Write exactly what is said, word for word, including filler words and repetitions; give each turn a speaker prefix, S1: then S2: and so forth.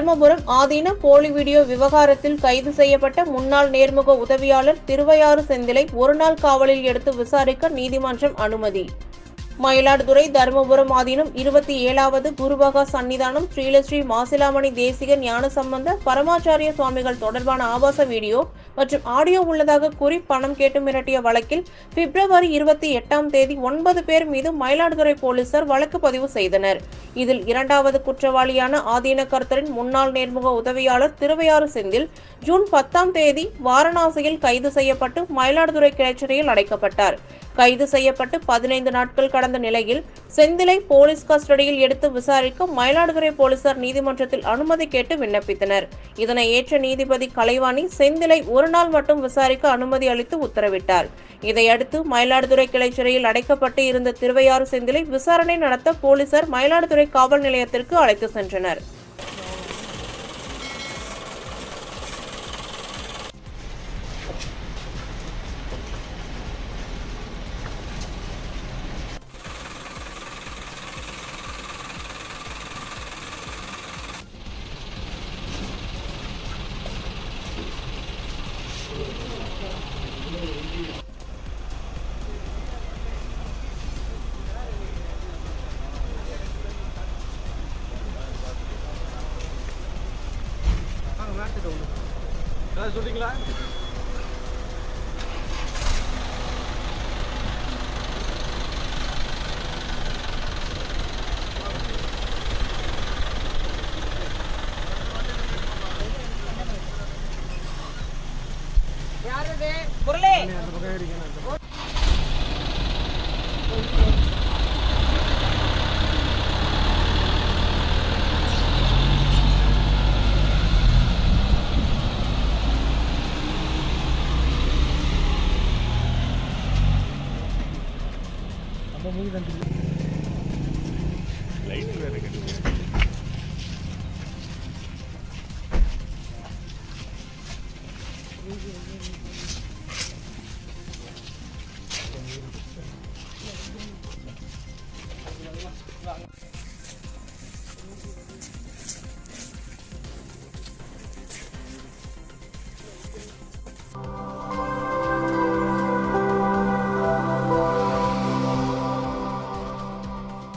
S1: தருமபுரம் ஆதீன போலி வீடியோ விவகாரத்தில் கைது செய்யப்பட்ட முன்னாள் நேர்முக உதவியாளர் திருவையாறு செந்திலை ஒருநாள் காவலில் எடுத்து விசாரிக்க நீதிமன்றம் அனுமதி. மயிலாடுதுறை தருமபுரம் ஆதீனம் இருபத்தி ஏழாவது குருபகா சன்னிதானம் ஸ்ரீலஸ்ரீ மாசிலாமணி தேசிக ஞானசம்பந்த பரமாச்சாரிய சுவாமிகள் தொடர்பான ஆபாச வீடியோ மற்றும் ஆடியோ உள்ளதாக கூறி பணம் கேட்டு மிரட்டிய வழக்கில் பிப்ரவரி இருபத்தி எட்டாம் தேதி ஒன்பது பேர் மீது மயிலாடுதுறை போலீசார் வழக்கு பதிவு செய்தனர். இதில் இரண்டாவது குற்றவாளியான ஆதீன கர்த்தரின் முன்னாள் நேர்முக உதவியாளர் திருவையாறு செந்தில் ஜூன் பத்தாம் தேதி வாரணாசியில் கைது செய்யப்பட்டு மயிலாடுதுறை கிளைச்சிறையில் அடைக்கப்பட்டார். கைது செய்யப்பட்டு பதினைந்து நாட்கள் கடந்த நிலையில் செந்திலை போலீஸ் கஸ்டடியில் எடுத்து விசாரிக்க மயிலாடுதுறை போலீசார் நீதிமன்றத்தில் அனுமதி கேட்டு விண்ணப்பித்தனர். இதனை ஏற்ற நீதிபதி கலைவாணி செந்திலை ஒரு நாள் மட்டும் விசாரிக்க அனுமதி அளித்து உத்தரவிட்டார். இதையடுத்து மயிலாடுதுறை கிளைச்சிறையில் அடைக்கப்பட்டு இருந்த திருவையாறு செந்திலை விசாரணை நடத்த போலீசார் மயிலாடுதுறை காவல் நிலையத்திற்கு அழைத்து சென்றனர்.
S2: சொல்றீங்களா?
S3: யாரு முரளி
S2: அந்த பக்கம் ஏறிங்க. லைட் வேற கட்டி